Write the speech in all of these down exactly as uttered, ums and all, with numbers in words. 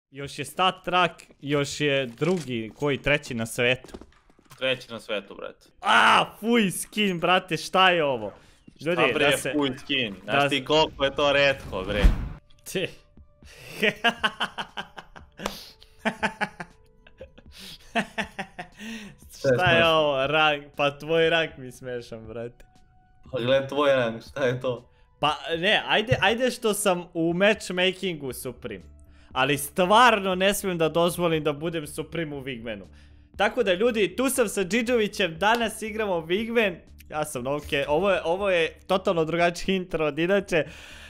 Još je Stat Trek, još je drugi, koji treći na svetu. Treći na svetu, brate. A, fuj skin, brate, šta je ovo? Ljudi, šta bre, da se... fuj skin? Znaš da... ti koliko je to retko, bre? Ti. Šta je ovo, rank? Pa tvoj rank mi smešam, brate. Pa gled tvoj rank, šta je to? Pa ne, ajde, ajde što sam u matchmakingu Supreme. Ali stvarno ne smijem da dozvolim da budem Supreme u Wigmanu. Tako da ljudi, tu sam sa Džidžovićem, danas igramo Wigman. Ja sam Novke, ovo je, ovo je totalno drugačiji intro od inače.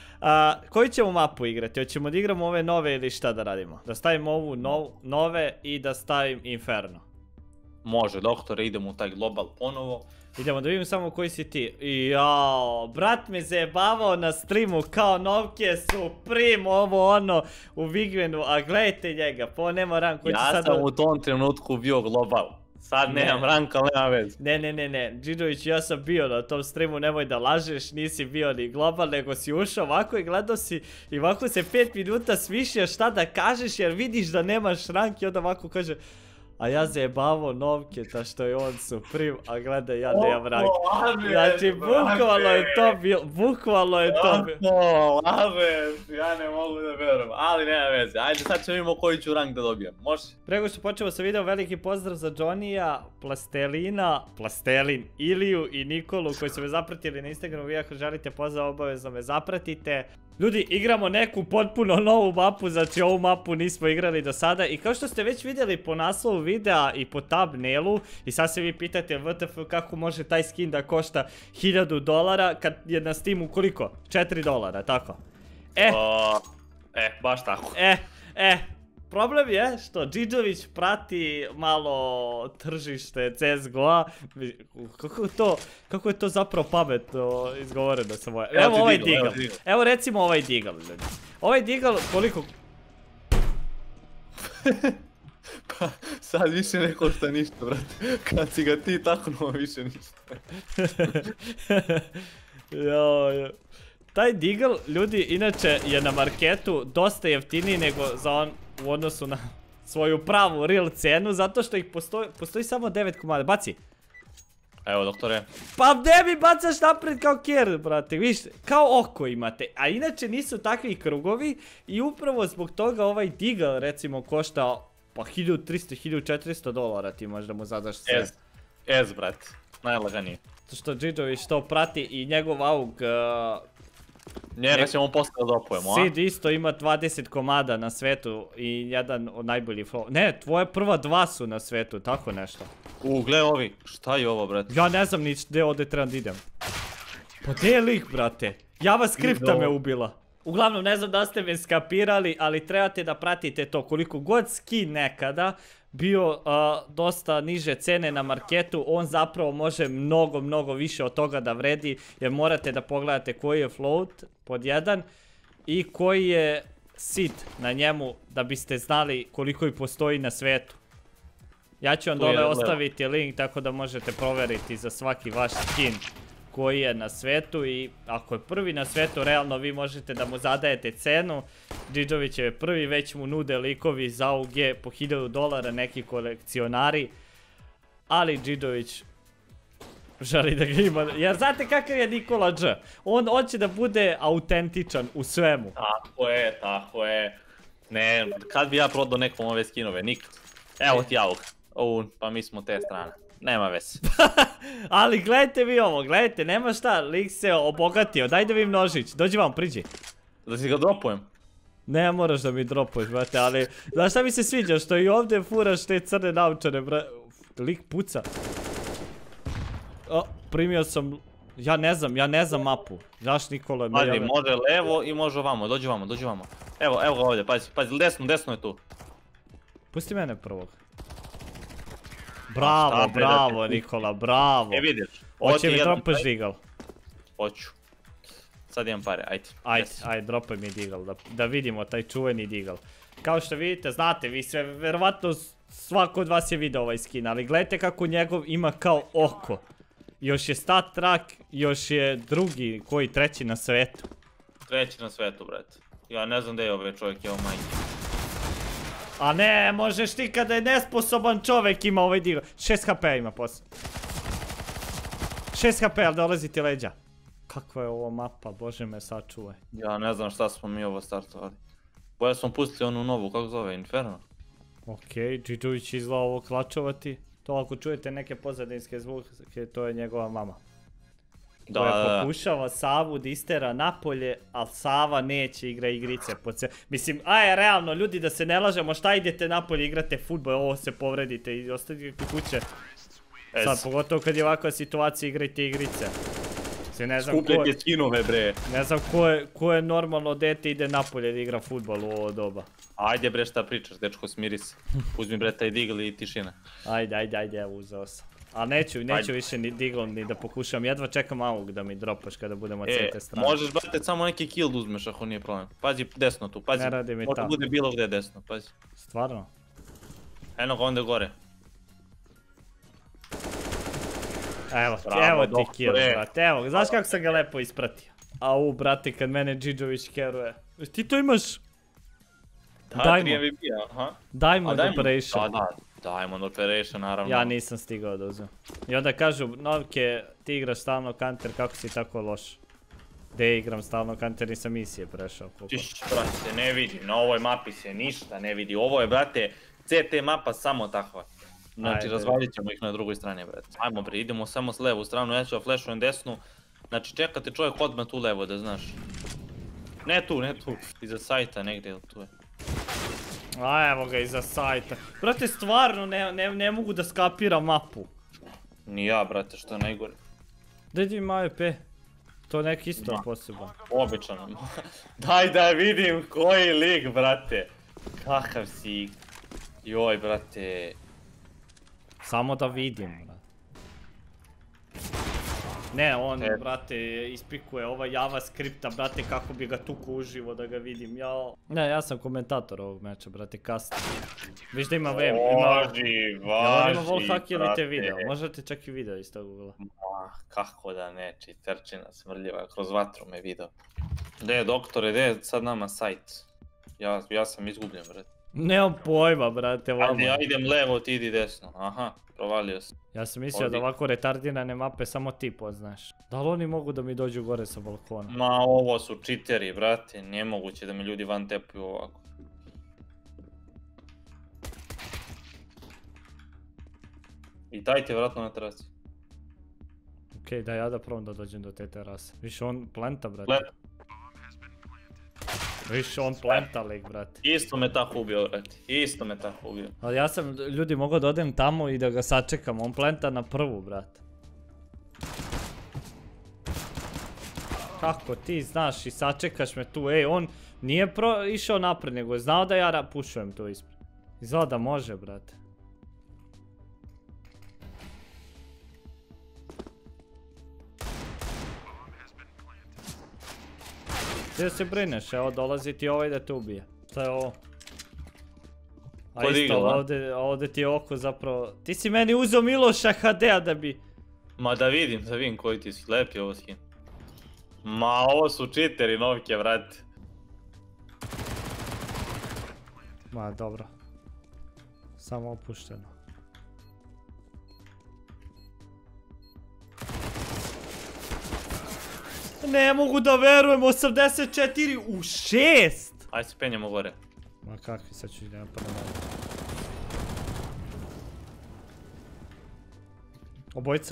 A, koju ćemo mapu igrati? Hoćemo da igramo ove nove ili šta da radimo? Da stavim ovu nov, nove i da stavim Inferno. Može, doktore, idemo u taj global ponovo. Idemo da vidim samo koji si ti. Jao, brat me zajebavao na streamu kao Novke Supreme, ovo ono u Wigmanu, a gledajte njega, po nema rank. Ja sad sam u tom trenutku bio global. Sad ne. nemam rank, ali nema veze. Ne, ne, ne, ne, Džidžović, ja sam bio na tom streamu, nemoj da lažeš, nisi bio ni global, nego si ušao ovako i gledao si i ovako se pet minuta smišlja šta da kažeš jer vidiš da nemaš rank i onda ovako kaže a ja zajebavao Novketa što je on Supreme, a gledaj ja nemam rank. Znači, bukvalno je to bilo, bukvalno je to bilo. Ovo, lažeš, ja ne mogu da verujem, ali nema veze. Ajde, sad ćemo vidimo koji ću rank da dobijem, može? Prego što počeo sa video, veliki pozdrav za Johnny-a, Plastelina, Plastelin, Iliju i Nikolu koji su me zapratili na Instagramu. Vi ako želite pozdrav, obavezno me zapratite. Ljudi, igramo neku potpuno novu mapu, znači ovu mapu nismo igrali do sada i kao što ste već vidjeli po naslovu videa i po thumbnailu i sad se vi pitate W T F kako može taj skin da košta hiljadu dolara kad je na Steamu koliko? četiri dolara, tako? E, o, e, baš tako. E, e, problem je što Džidžović prati malo tržište C S G O-a, kako je to, kako je to zapravo pametno izgovoreno sa moje. Evo ovaj Deagle, evo recimo ovaj Deagle, ljudi. Ovaj Deagle koliko... Pa sad više ne košta ništa, brate. Kad si ga ti taknuo više ništa. Jao, jao. Taj Deagle, ljudi, inače je na marketu dosta jeftiniji nego za on u odnosu na svoju pravu real cenu, zato što ih postoji, postoji samo devet komada. Baci! Evo, doktore. Pa gdje mi bacaš napred kao kjer, brate, viš, kao oko imate, a inače nisu takvi krugovi i upravo zbog toga ovaj Deagle, recimo, košta pa hiljadu tristo do hiljadu četiristo dolara ti možda mu zadaš sve. Ez, ez, brate, najlaganije. To što Džidžović to prati i njegov aug... Njega ćemo posle da dopujemo, a? Sid isto ima dvadeset komada na svetu i jedan od najboljih flow. Ne, tvoje prva dva su na svetu, tako nešto. U, gle ovi, šta je ovo, brate? Ja ne znam nič gdje ovdje trebam da idem. Pa gdje je lik, brate? JavaScripta me ubila. Uglavnom, ne znam da ste me skapirali, ali trebate da pratite to. Koliko god skin nekada bio uh, dosta niže cene na marketu, on zapravo može mnogo, mnogo više od toga da vredi, jer morate da pogledate koji je float pod jedan i koji je seed na njemu da biste znali koliko i postoji na svetu. Ja ću vam dole ostaviti link tako da možete proveriti za svaki vaš skin koji je na svetu i ako je prvi na svetu, realno vi možete da mu zadajete cenu. Džidžović je prvi, već mu nude likovi za A U G po hiljadu dolara, neki kolekcionari. Ali Džidžović želi da ga ima, jer znate kakav je Nikola Dž? On hoće da bude autentičan u svemu. Tako je, tako je. Ne, kad bi ja prodao nekom ove skinove, nikad. Evo ti auk. O, pa mi smo te strane. Nema veze. Ali gledajte vi ovo, gledajte, nema šta, lik se obogatio, daj da vi množić, dođi vam, priđi. Da si ga dropujem? Ne, moraš da mi dropuješ, brate, ali znaš šta mi se sviđa, što i ovdje furaš te crne naučane, brate, lik puca. O, primio sam, ja ne znam, ja ne znam mapu, znaš Nikola. Pazi, može levo i može ovamo, dođi vamo, dođi vamo. Evo, evo ga ovdje, pazi, pazi, desno, desno je tu. Pusti mene prvog. Bravo, bravo Nikola, bravo. E vidiš. Hoće mi dropaš Deagle? Hoću. Sad imam pare, ajde. Ajde, ajde, dropaj mi Deagle, da vidimo taj čuveni Deagle. Kao što vidite, znate, vi sve, verovatno svako od vas je video ovaj skin, ali gledajte kako njegov ima kao oko. Još je Stat Trek, još je drugi, koji treći na svetu. Treći na svetu, brate. Ja ne znam gdje je ovaj čovjek, evo majke. A ne, možeš ti kada je nesposoban čovjek ima ovaj dio. šest ha pe ima posle. šest ha pe, ali dolazi ti leđa. Kakva je ovo mapa, bože me sačuvaj. Ja ne znam šta smo mi ovo startovali. Boja smo pustili onu novu, kako zove, Inferno? Okej, Džidžović izgleda ovo klačovati. To ako čujete neke pozadinske zvuke, to je njegova mama. Da, Koja da, da. pokušava Savu da istera napolje, ali Sava neće igra igrice po ce... Mislim, aj, realno, ljudi, da se ne lažemo, šta idete napolje, igrate futbol, ovo se povredite i ostavite kod kuće. Sad, pogotovo kad je ovakva situacija, igrajte igrice. Se ne znam ko je... Skupljajte skinove, bre. Ne znam ko je, ko je normalno dete ide napolje da igra futbol u ovo doba. Ajde bre, šta pričaš, dečko, smiri se. Uzmi bre taj digl i tišina. Ajde, ajde, ajde, evo uzeo sam. Ali neću, neću Ajde. više ni diglom ni da pokušam, jedva čekam auk da mi dropaš kada budemo E, C T strane. možeš brate samo neki kill da uzmeš ako nije problem. Pazi desno tu, pazi. Ne radi mi Možda tako. bude bilo gdje desno, pazi. Stvarno? Eno ga onda gore. Evo, ti, Bravo, evo ti doktore. kill, brate, evo, znaš kako sam ga lepo ispratio? Au, brate, kad mene Džidžović keruje. Ti to imaš? Da, Dajmo. tri M V P-a, aha. Diamond A, Diamond- Operation. Da, da, Diamond Operation, naravno. Ja nisam stigao da uzmem. I onda kažu, Novke, ti igraš stalno Counter, kako si tako loš? De igram stalno Counter, nisam misije prešao. koliko. Čiš, brate, ne vidi, na ovoj mapi se ništa ne vidi. Ovo je, brate, C T mapa samo takva. Znači, Ajde. razvalit ćemo ih na drugoj strani, brate. Ajmo bre, idemo samo s levu stranu, ja ću da flashujem desnu. Znači, čekate čovjek odmah tu levo, da znaš. Ne tu, ne tu, iza sajta negdje, ili tu je. A evo ga iza sajta. Brate, stvarno ne, ne, ne mogu da skapiram mapu. Ni ja, brate, što je najgore. Gdje ima A W P? To nek isto Da. poseban. Običan. Daj da vidim koji lik, brate. Kakav si. Joj, brate. Samo da vidim, brate. Ne, on, E. brate, ispikuje ova JavaScripta, brate, kako bi ga tuku uživo da ga vidim, jao. Ne, ja sam komentator ovog meča, brate, kasno. Viš da ima web, ima... Važi, Jel on ima važi, wallhack ili te brate. video? Možete čak i video iz tog ugla. Ah, kako da ne, čiterčina smrljiva, kroz vatru me video. Gdje je doktore, gdje je sad nama sajt? Ja, ja sam izgubljen, brate. Nemam pojma, brate, Ajde, vama. ja idem levo, ti idi desno. Aha, provalio sam. Ja sam mislio Odi. da ovako retardirane mape samo ti poznaš. Da li oni mogu da mi dođu gore sa balkona? Ma, ovo su čiteri, brate, nemoguće da me ljudi van tepuju ovako. I dajte vratno na terasi. Okej, da ja da probam da dođem do te terase. Više on plenta, brate. Gle, Više on plenta lik, brate. isto me tako ubio, brate, isto me tako ubio. Ali ja sam, ljudi, mogao da odem tamo i da ga sačekam. On plenta na prvu, brate. Kako ti znaš i sačekaš me tu, ej, on nije pro, išao napred, nego je znao da ja ra- pušujem tu ispred. Izgleda da može, brate. Ti da se brineš, evo dolazi ti ovaj da te ubije. Šta je ovo? A Ko isto, digao, a? ovdje, ovdje ti je oko zapravo... Ti si meni uzeo Miloša ha de-a da bi... Ma da vidim, da vidim koji ti si, lep je ovo skin. Ma ovo su čiteri novke, brate. Ma dobro. Samo opušteno. Ne mogu da verujem, osamdeset četiri u šest! Ajde se penjemo gore. Ma kakvi, sad ću idem prvo. Obojica.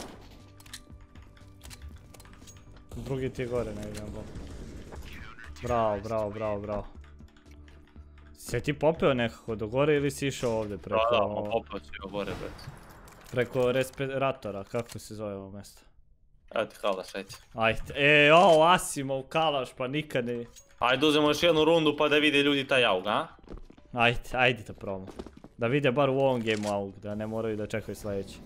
Drugi ti je gore, ne vidim bol. Bravo, bravo, bravo, bravo. Si ti popeo nekako do gore ili si išao ovdje preko... Da, da, pa popao ću ga gore, brate. Preko respiratora, kako se zove ovo mjesto? Evo ti kalaš, ajde. Ajde, e, o, Asimov kalaš, pa nikad ne... Ajde uzemo još jednu rundu pa da vide ljudi taj aug, a? Ajde, ajde da probamo. Da vide bar u ovom gameu aug, da ne moraju da čekaju sljedeći.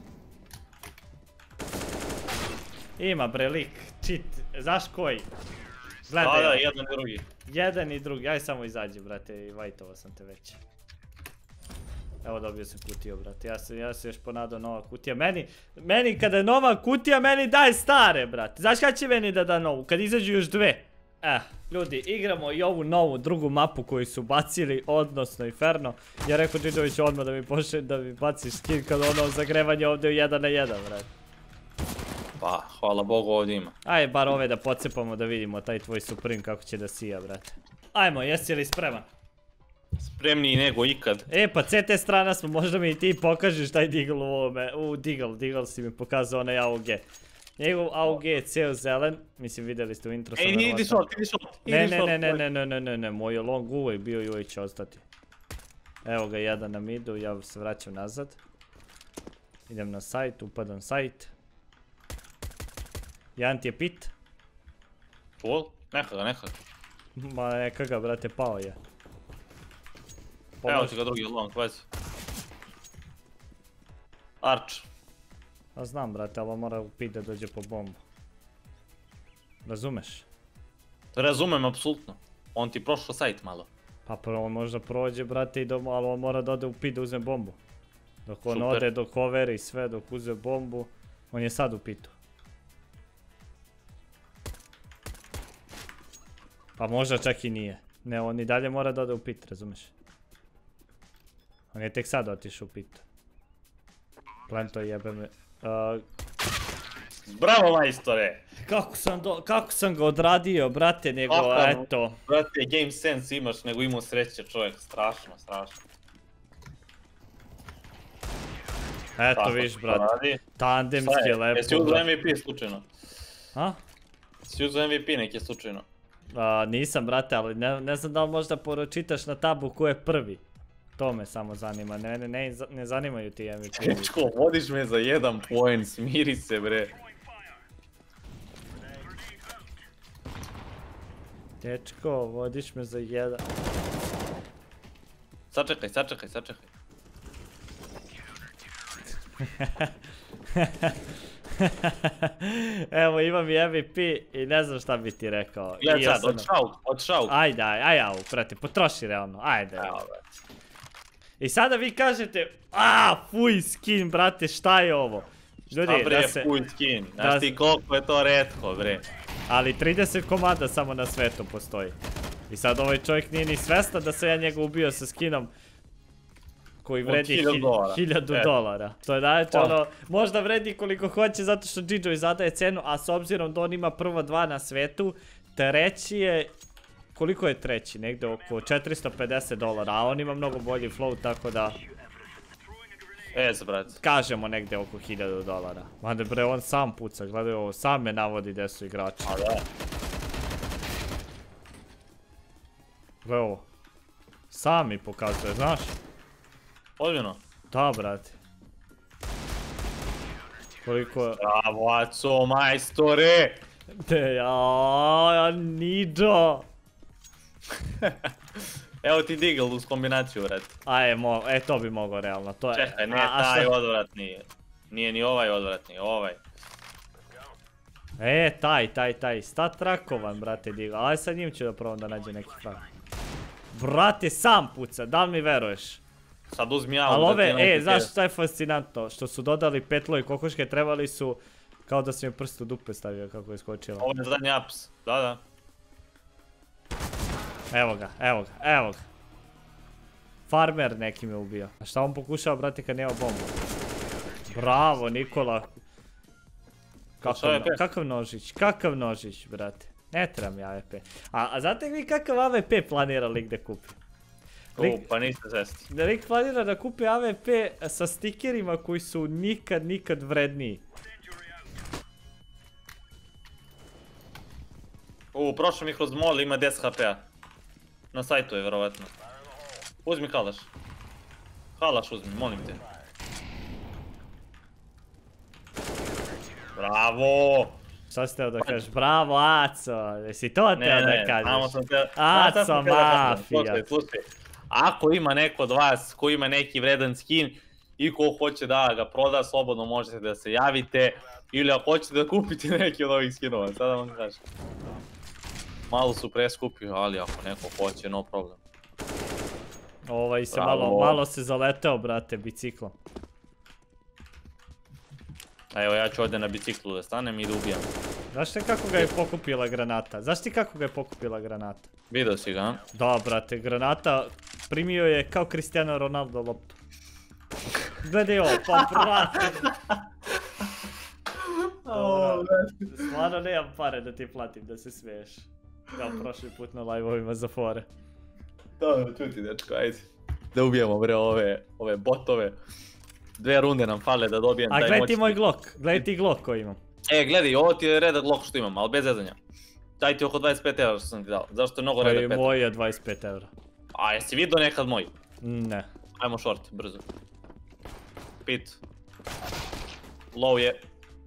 Ima bre lik, cheat, znaš koji? Da, da, Gledaj, jedan i drugi. jedan i drugi, aj samo izađi brate, i vajtovao sam te već. Evo dobio sam kutiju brate, ja sam, ja sam još ponadao nova kutija, meni, meni kada je nova kutija, meni daje stare brate. Znaš kada će meni da da novu, kad izađu još dve? Eh, ljudi, igramo i ovu novu drugu mapu koju su bacili, odnosno Inferno. Ja rekao Đidović odmah da mi pošle, da mi baci skin kad ono zagrevanje ovdje u jedan na jedan, vrat. Pa, hvala Bogu ovdje ima. Ajde, bar ove da pocepamo da vidimo taj tvoj Supreme kako će da sija, brate. Ajmo, jesi li spreman? Spremniji nego ikad. E, pa C T strana smo, možda mi i ti pokažeš taj Deagle u ovome, u Deagle, Deagle si mi pokazao onaj A U G. Njegov A U G je ceo zelen, mislim vidjeli ste u intro sam. Ej, idi short, idi short, Ne, idi ne, short. ne, ne, ne, ne, ne, ne, ne, moj je long uvijek bio i uvijek će ostati. Evo ga jedan na midu, ja se vraćam nazad. Idem na sajt, upadam sajt. Jedan ti je pit. Full? Neka ga, neka ga. Ma neka ga, brate, pao je. Evo ti ga drugi long, vazi. Arch. A znam, brate, ali on mora u pit da dođe po bombu. Razumeš? Razumem, apsolutno. On ti prošao sajt malo. Pa prvo možda prođe, brate, i domo, ali on mora da ode u pit da uzme bombu. Dok on Super. ode, dok overi sve, dok uzme bombu, on je sad u pitu. Pa možda čak i nije. Ne, on i dalje mora da ode u pit, razumeš? On je tek sad otišao u pit. Planto jebe me. Uh, Bravo, majstore! kako, sam do, kako sam ga odradio, brate, nego Kako? eto. Brate, game sense imaš, nego imao sreće čovjek, strašno, strašno. Eto Tako viš, se to brate. radi. Tandemski Šta je je? lepo. Jesi uzeo brate. M V P slučajno? A? Jesi uzeo M V P neki slučajno? A, nisam, brate, ali ne, ne znam da li možda pročitaš na tabu ko je prvi. To me samo zanima, ne, ne, ne, ne zanimaju ti M V P. Dečko, vodiš me za jedan point, smiri se bre. Dečko, vodiš me za jedan. Sačekaj, sačekaj, sačekaj. Evo, imam i M V P i ne znam šta bi ti rekao. Gledaj I sad, osam- od šauk, od šauk. Ajde, ajde, ajde, ajde, prati, potroši realno, ajde. Evo, brate. I sada vi kažete, a, fuj skin, brate, šta je ovo? Ljudi, A bre, da se, full skin. da Znaš ti se- koliko je to retko, bre. ali trideset komada samo na svetu postoji. I sad ovaj čovjek nije ni svestan da sam ja njega ubio sa skinom koji Od vredi hiljadu hi- dolara. hiljadu E. dolara. To je znači Pa. ono, možda vredi koliko hoće zato što Džidžoj zadaje cenu, a s obzirom da on ima prvo dva na svetu, treći je, koliko je treći? Negde oko četiristo pedeset dolara, a on ima mnogo bolji flow, tako da E, brate. kažemo negde oko hiljadu dolara. Mada bre, on sam puca, gledaj ovo, sam me navodi gdje su igrači. A da. Gledaj ovo. Sam mi pokazuje, znaš? Ozbiljno. Da, brate. Koliko je... Bravo, Aco, majstore! Te, ja, Niđo! Evo ti Deagle uz kombinaciju, brate. Aj, mo, e, to bi mogao realno, to je... Čekaj, ne a- a taj šta- odvratni. Nije ni ovaj odvratni, ovaj. E, taj, taj, taj, stat trakovan, brate, Digo, ali sad njim ću da probam da nađe neki frak. Brate, sam puca, da li mi veruješ? Sad uzmi ja. Ali da ove, ti neki e, znaš te- šta je fascinantno? Što su dodali petlo i kokoške, trebali su... Kao da sam mi prst u dupe stavio kako je skočila. Ovo je zadnji ups, da, da. Evo ga, evo ga, evo ga. Farmer neki me ubio. A šta on pokušava, brate, kad nema bombu? Bravo, Nikola. Šta Kakav, je pe? kakav nožić, kakav nožić, brate. Ne treba mi A V P. A, a znate vi kakav A V P planira lik da kupi? Lik, U, pa niste svesti. da lik planira da kupi A V P sa stikerima koji su nikad, nikad vredniji. U, prošao mi kroz mol, ima deset H P-a. Na sajtu je, vjerovatno. Uzmi kalaš. Kalaš uzmi, molim te. Bravo! Šta si teo da kažeš? Bravo, Aco! Jesi to Ne, teo da ne, kažeš? samo sam te... Aco, Samo sam teo da kažem. mafija. Slušaj, slušaj. Ako ima neko od vas ko ima neki vredan skin i ko hoće da ga proda, slobodno možete da se javite. Ili ako hoćete da kupite neki od ovih skinova, sada vam kažem. Malo su preskupi, ali ako neko hoće, no problem. Ovaj se Bravo. malo, malo se zaleteo, brate, biciklom. A evo ja ću ovdje na biciklu da stanem i da ubijam. Znaš ti kako ga je pokupila granata? Znaš ti kako ga je pokupila granata? Vidio si ga, a? Da, brate, granata primio je kao Cristiano Ronaldo loptu. Gledaj ovo, pa brate. Stvarno nemam pare da ti platim da se smiješ. Kao prošli put na live-ovima za fore. Dobro, čuti dečko, ajde. Da ubijemo bre ove, ove botove. Dve runde nam fale da dobijem taj moćni. A gledaj ti moćni... moj Glock, gledaj ti Glock koji imam. E, gledaj, ovo ti je redak Glock što imam, ali bez zezanja. Daj ti oko dvadeset pet eura što sam ti dao, zašto je mnogo redak peta. Moj je dvadeset pet eura. A jesi vidio nekad moj? Ne. Ajmo short, brzo. Pit. Low je.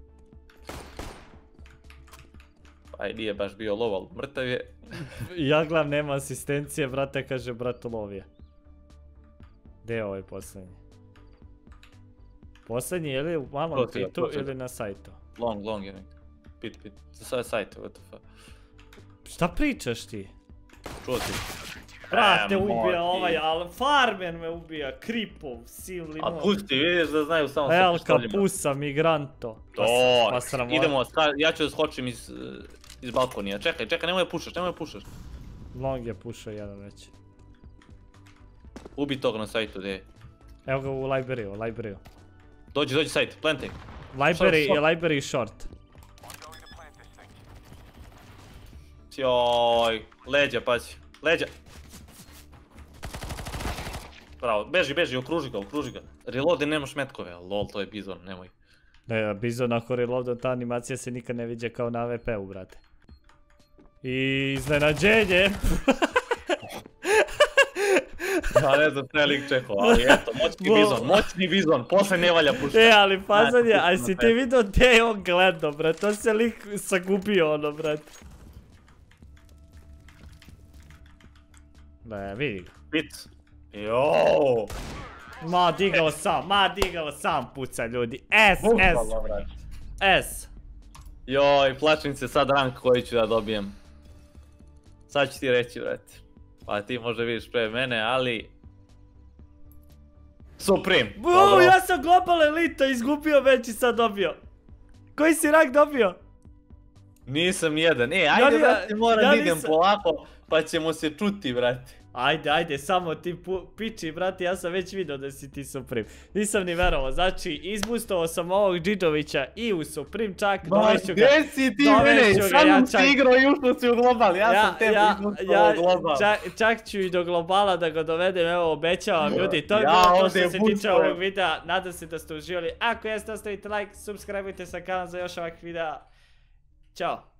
Aj, nije baš bio low, ali mrtav je. Ja gledam, nema asistencije, brate, kaže brat lov je. Gdje je ovaj posljednji? Posljednji je li u malom pitu ili na sajtu? Long, long je nekako. Pit, pit. Za sajtu, what the fuck. Šta pričaš ti? Čuo ti. Brate, ubija ovaj, ali farmer me ubija, Kripov, sil limon. A pusti, vidiš da znaju samo sa El pištoljima. Capusa, Migranto. To, idemo, ja ću da skočim iz, iz balkonija. Čekaj, čekaj, nemoj pušaš, nemoj pušaš. Long je pušao jedan već. Ubi tog na sajtu, gdje je? Evo ga u library, u library. Dođi, dođi sajt, planting. Library je library short. Joj, leđa, pazi, leđa. Bravo, beži, beži, okruži ga, okruži ga. Reloadi nemaš metkove, lol, to je bizon, nemoj. Ne, bizon ako reloadom, ta animacija se nikad ne viđe kao na A V P-u, brate. I iznenađenje. Ja ne znam šta je lik čekao, ali eto, moćni bizon, moćni bizon, posle ne valja pušta. E, ali fazan je, a si ti vidio gdje je on gledao, brate, to se lik sagubio ono, brate. Ne, vidi ga. Pit. Jooo. Ma digao sam, ma digao sam puca ljudi. S, S. S. Joj, plačim se sad rank koji ću da dobijem. Sad ću ti reći, brate. Pa ti možda vidiš pre mene, ali... Supreme. Uuu, ja sam Global Elite izgubio već i sad dobio. Koji si rank dobio? Nisam nijedan. E, ajde, brate, moram da idem polako, pa ćemo se čuti, brate. Ajde, ajde, samo ti piči, brate, ja sam već vidio da si ti Supreme. Nisam ni verovao, znači, izboostovao sam ovog Džidžovića i u Supreme čak, dovešću ga. Gdje si ti mene? Samo si igrao i ušao si u global, ja sam tebi izboostovao global. Čak ću i do globala da ga dovedem, evo, obećavam ljudi. To je bilo to što se tiče ovog videa, nadam se da ste uživali. Ako jeste, ostavite like, subscribeujte se na kanal za još ovakvih videa. Ćao.